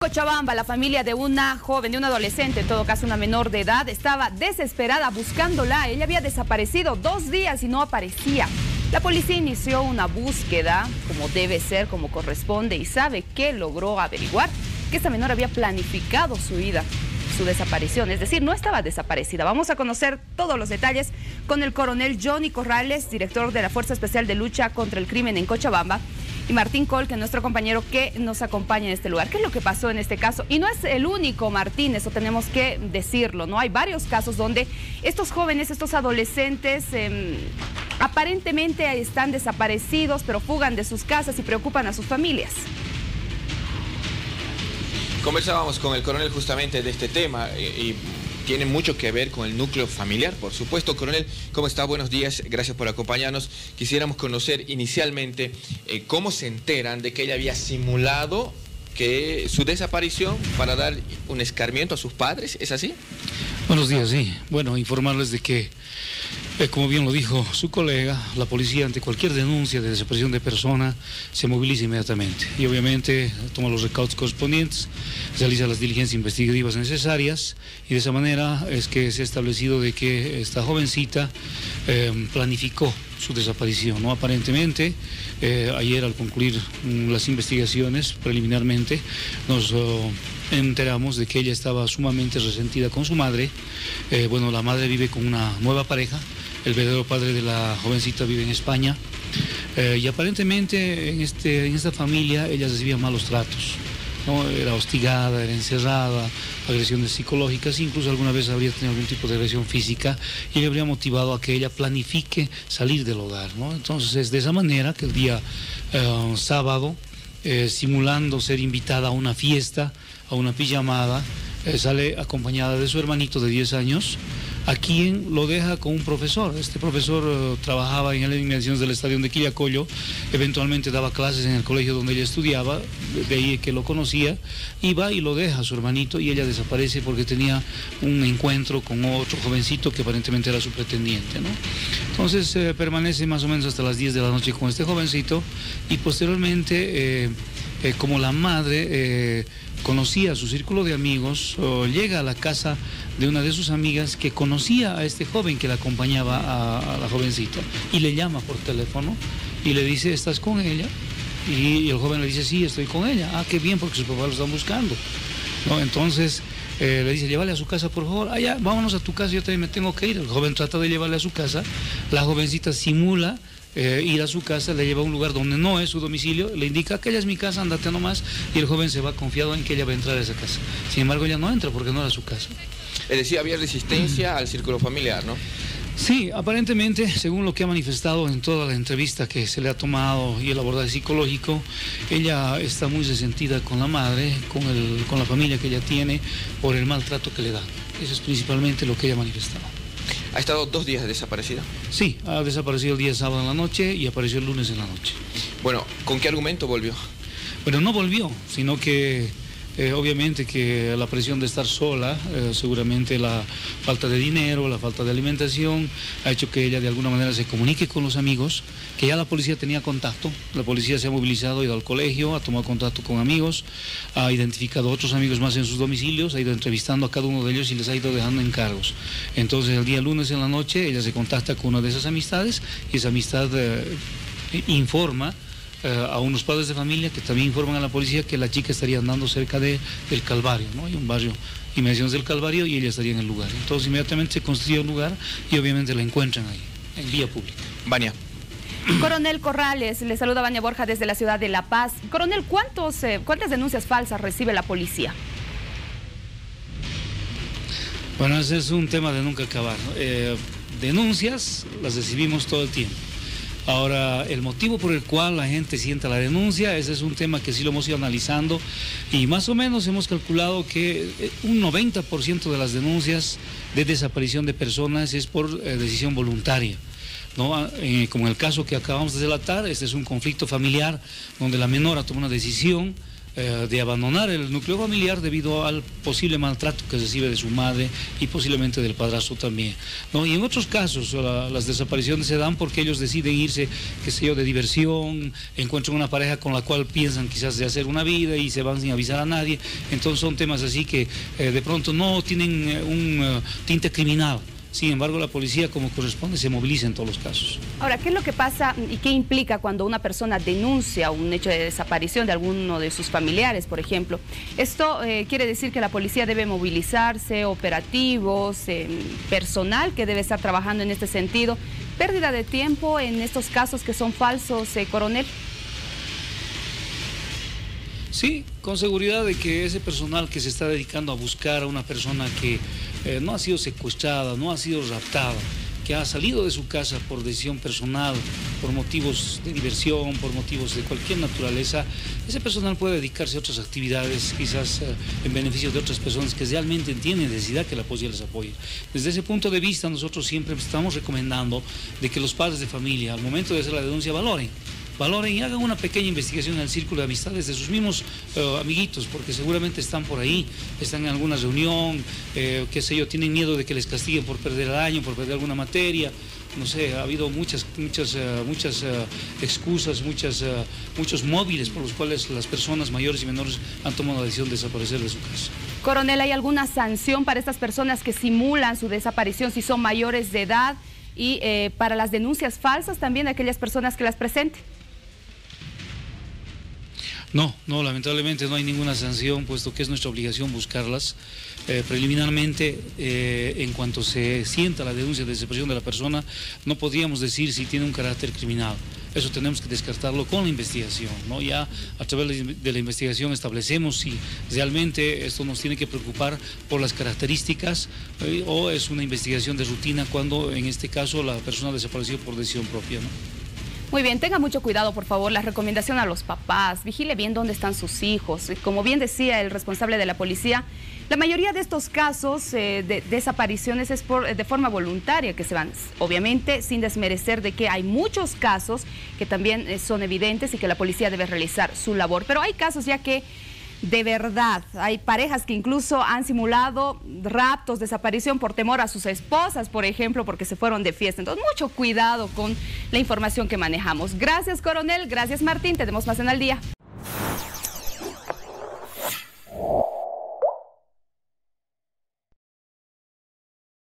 Cochabamba, la familia de una joven, de una adolescente, en todo caso una menor de edad, estaba desesperada buscándola. Ella había desaparecido 2 días y no aparecía. La policía inició una búsqueda, como debe ser, como corresponde, y sabe que logró averiguar que esta menor había planificado su ida, su desaparición, es decir, no estaba desaparecida. Vamos a conocer todos los detalles con el coronel Johnny Corrales, director de la Fuerza Especial de Lucha contra el Crimen en Cochabamba, y Martín Col, que es nuestro compañero que nos acompaña en este lugar. ¿Qué es lo que pasó en este caso? Y no es el único, Martín, eso tenemos que decirlo, ¿no? Hay varios casos donde estos jóvenes, estos adolescentes, aparentemente están desaparecidos, pero fugan de sus casas y preocupan a sus familias. Conversábamos con el coronel justamente de este tema y tiene mucho que ver con el núcleo familiar, por supuesto. Coronel, ¿cómo está? Buenos días, gracias por acompañarnos. Quisiéramos conocer inicialmente cómo se enteran de que ella había simulado que su desaparición para dar un escarmiento a sus padres, ¿es así? Buenos días, sí. Bueno, informarles de que, como bien lo dijo su colega, la policía ante cualquier denuncia de desaparición de persona se moviliza inmediatamente y obviamente toma los recaudos correspondientes, realiza las diligencias investigativas necesarias y de esa manera es que se ha establecido de que esta jovencita planificó su desaparición, ¿no? Aparentemente, ayer al concluir las investigaciones preliminarmente nos enteramos de que ella estaba sumamente resentida con su madre. Bueno, la madre vive con una nueva pareja, el verdadero padre de la jovencita vive en España, y aparentemente en esta familia ella recibía malos tratos, ¿no? Era hostigada, era encerrada, agresiones psicológicas, incluso alguna vez habría tenido algún tipo de agresión física y le habría motivado a que ella planifique salir del hogar, ¿no? Entonces es de esa manera que el día sábado, simulando ser invitada a una fiesta, a una pijamada, sale acompañada de su hermanito de 10 años, a quien lo deja con un profesor. Este profesor trabajaba en las inmediaciones del estadio de Quillacollo, eventualmente daba clases en el colegio donde ella estudiaba, de ahí que lo conocía, y va y lo deja a su hermanito y ella desaparece porque tenía un encuentro con otro jovencito que aparentemente era su pretendiente, ¿no? Entonces permanece más o menos hasta las 10 de la noche con este jovencito y posteriormente, como la madre conocía su círculo de amigos, llega a la casa de una de sus amigas que conocía a este joven que la acompañaba a la jovencita y le llama por teléfono y le dice, ¿estás con ella? Y el joven le dice, sí, estoy con ella. Ah, qué bien, porque sus papás lo están buscando, ¿no? Entonces le dice, llévale a su casa, por favor. Ah, ya, vámonos a tu casa, yo también me tengo que ir. El joven trata de llevarle a su casa, la jovencita simula ir a su casa, le lleva a un lugar donde no es su domicilio, le indica que ella es mi casa, ándate nomás, y el joven se va confiado en que ella va a entrar a esa casa. Sin embargo, ella no entra porque no era su casa. Es decir, había resistencia al círculo familiar, ¿no? Sí, aparentemente, según lo que ha manifestado en toda la entrevista que se le ha tomado y el abordaje psicológico, ella está muy resentida con la madre, con la familia que ella tiene, por el maltrato que le dan. Eso es principalmente lo que ella ha manifestado. ¿Ha estado 2 días desaparecida? Sí, ha desaparecido el día sábado en la noche y apareció el lunes en la noche. Bueno, ¿con qué argumento volvió? Bueno, no volvió, sino que obviamente que la presión de estar sola, seguramente la falta de dinero, la falta de alimentación, ha hecho que ella de alguna manera se comunique con los amigos, que ya la policía tenía contacto, la policía se ha movilizado, ha ido al colegio, ha tomado contacto con amigos, ha identificado otros amigos más en sus domicilios, ha ido entrevistando a cada uno de ellos y les ha ido dejando encargos. Entonces el día lunes en la noche ella se contacta con una de esas amistades y esa amistad informa a unos padres de familia que también informan a la policía que la chica estaría andando cerca del Calvario, ¿no? Hay un barrio, inmediaciones del Calvario, y ella estaría en el lugar. Entonces inmediatamente se construye un lugar y obviamente la encuentran ahí, en vía pública. Vania. Coronel Corrales, le saluda Vania Borja desde la ciudad de La Paz. Coronel, ¿cuántas denuncias falsas recibe la policía? Bueno, ese es un tema de nunca acabar, ¿no? Denuncias las recibimos todo el tiempo. Ahora, el motivo por el cual la gente sienta la denuncia, ese es un tema que sí lo hemos ido analizando y más o menos hemos calculado que un 90% de las denuncias de desaparición de personas es por decisión voluntaria, ¿no? Como en el caso que acabamos de relatar, este es un conflicto familiar donde la menor ha tomado una decisión de abandonar el núcleo familiar debido al posible maltrato que recibe de su madre y posiblemente del padrastro también, ¿no? Y en otros casos las desapariciones se dan porque ellos deciden irse, qué sé yo, de diversión, encuentran una pareja con la cual piensan quizás de hacer una vida y se van sin avisar a nadie. Entonces son temas así que de pronto no tienen un tinte criminal. Sin embargo, la policía, como corresponde, se moviliza en todos los casos. Ahora, ¿qué es lo que pasa y qué implica cuando una persona denuncia un hecho de desaparición de alguno de sus familiares, por ejemplo? Esto quiere decir que la policía debe movilizarse, operativos, personal que debe estar trabajando en este sentido. ¿Pérdida de tiempo en estos casos que son falsos, coronel? Sí, con seguridad de que ese personal que se está dedicando a buscar a una persona que no ha sido secuestrada, no ha sido raptada, que ha salido de su casa por decisión personal, por motivos de diversión, por motivos de cualquier naturaleza, ese personal puede dedicarse a otras actividades, quizás en beneficio de otras personas que realmente tienen necesidad que la policía les apoye. Desde ese punto de vista, nosotros siempre estamos recomendando de que los padres de familia, al momento de hacer la denuncia, valoren y hagan una pequeña investigación en el círculo de amistades de sus mismos amiguitos, porque seguramente están por ahí, están en alguna reunión, qué sé yo, tienen miedo de que les castiguen por perder el año, por perder alguna materia. No sé, ha habido muchas excusas, muchos móviles por los cuales las personas mayores y menores han tomado la decisión de desaparecer de su casa. Coronel, ¿hay alguna sanción para estas personas que simulan su desaparición si son mayores de edad y para las denuncias falsas también aquellas personas que las presenten? No, lamentablemente no hay ninguna sanción, puesto que es nuestra obligación buscarlas. Preliminarmente, en cuanto se sienta la denuncia de desaparición de la persona, no podríamos decir si tiene un carácter criminal. Eso tenemos que descartarlo con la investigación, ¿no? Ya a través de la investigación establecemos si realmente esto nos tiene que preocupar por las características o es una investigación de rutina cuando en este caso la persona desapareció por decisión propia, ¿no? Muy bien, tenga mucho cuidado, por favor. La recomendación a los papás, vigile bien dónde están sus hijos. Como bien decía el responsable de la policía, la mayoría de estos casos de desapariciones es de forma voluntaria que se van, obviamente sin desmerecer de que hay muchos casos que también son evidentes y que la policía debe realizar su labor. Pero hay casos ya que de verdad, hay parejas que incluso han simulado raptos, desaparición por temor a sus esposas, por ejemplo, porque se fueron de fiesta. Entonces, mucho cuidado con la información que manejamos. Gracias, coronel. Gracias, Martín. Tenemos más en Al Día.